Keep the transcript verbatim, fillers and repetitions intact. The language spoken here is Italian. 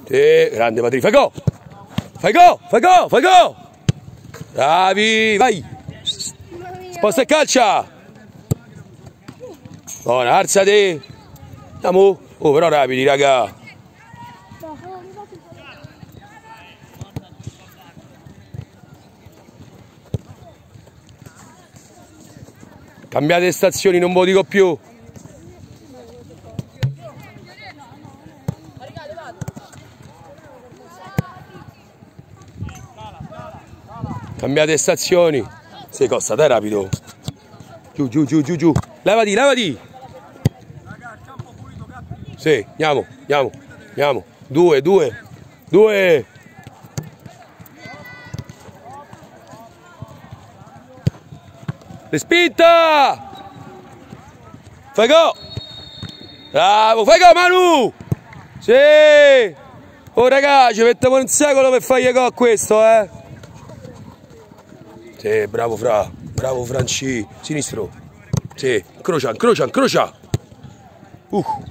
Sì, grande Patri, fai go! Fai go! Fai go! Fai go! Bravi, vai! Sposta e calcia! Buona, alzati! Andiamo! Oh, però rapidi, raga! Cambiate stazioni, non ve lo dico più! Cambiate stazioni! Sei Costa, dai rapido! Giù, giù, giù, giù, giù! Levati, levati! Sì, andiamo, andiamo, andiamo! Due, due, due! Respinta! Fai go! Bravo, fai go Manu! Sì! Oh ragazzi, ci mettiamo un secolo per fare go a questo, eh! Sì, bravo Fra, bravo Franci, sinistro. Sì, incrocia, incrocia, incrocia. Uh.